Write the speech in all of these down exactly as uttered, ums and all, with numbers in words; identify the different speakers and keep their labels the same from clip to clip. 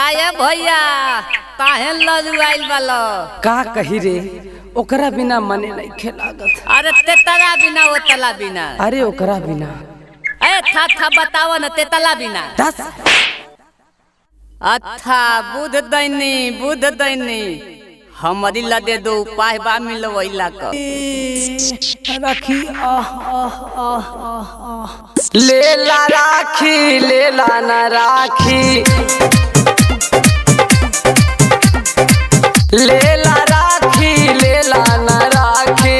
Speaker 1: काया भैया काहे लजुआइल बालो
Speaker 2: का कही रे ओकरा बिना मने नहीं खेलागत।
Speaker 1: अरे तेतला बिना वो तला बिना
Speaker 2: अरे ओकरा बिना
Speaker 1: ए था था बताओ न तेतला बिना
Speaker 2: दस
Speaker 1: अच्छा बुध दैनी बुध दैनी हमारी लदे दो उपाय बा मिलवैला का
Speaker 2: राखी आह आह आह आह लेला राखी लेला ना राखी लेला राखी लेला ना राखी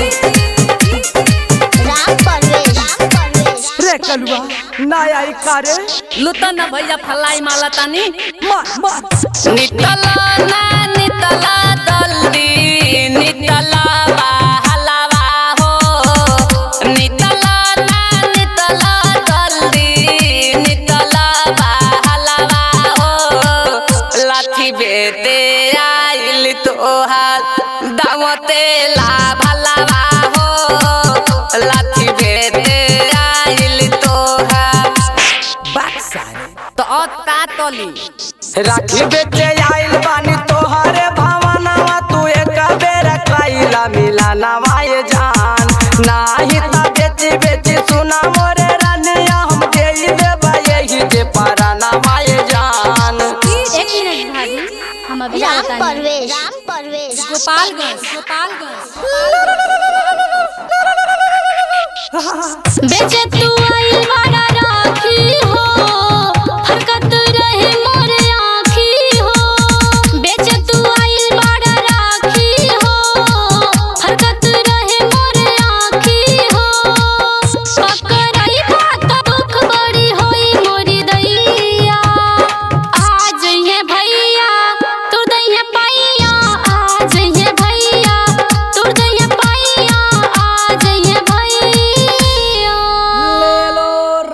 Speaker 3: राम परवेश
Speaker 2: रे कलुआ ना आई कारे
Speaker 1: लुता न भैया फलाई माला तानी
Speaker 2: मार मार
Speaker 1: नितला ना नितला दल्दी नितला हलवा हो नितला ना नितला दल्दी नितला हलवा हो लाठी बेटे आइल तोहार दावते ला भलवा हो लाठी बेटे आइल तोहार
Speaker 2: बक्सा
Speaker 1: तो अता तोली
Speaker 2: राखी बेटे आइल बानी तोहरे भावनावा तू एक बेर कइला मिलाना वाए जान नाही ता बेची बेची सुना मोरे रानिया हम देई देबा यही जे पराना वाए जान।
Speaker 4: एक मिनट भाभी हम अभी
Speaker 3: राम
Speaker 4: बताएंगे।
Speaker 3: परवेश राम परवेश
Speaker 4: गोपालगंज गोपालगंज बेचे तू आइल वाला राखी हो हरकत रहे मोरे आँखी हो बेचे तू आइल वाला राखी हो हरकत रहे मोरे आँखी हो पकड़ाई बात दुख बड़ी होई मोरी दैया आज ये भैया तू दैया पाइया आज ये भैया तू दैया पाइया आज ये भैया
Speaker 2: ले लो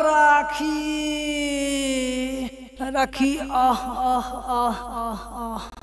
Speaker 2: राखी राखी आह आह आह आह आह